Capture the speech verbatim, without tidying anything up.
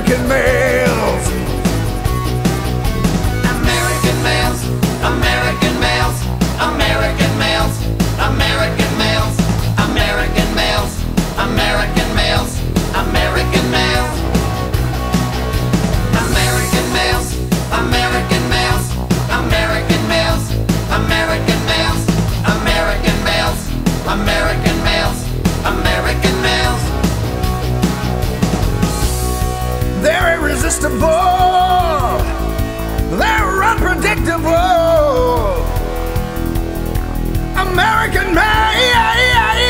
American males. American males, American males, American males, American males, American males, American males, American males, American males, American males, American males, American males, American males, American males, American males. They're irresistible. They're unpredictable. American males.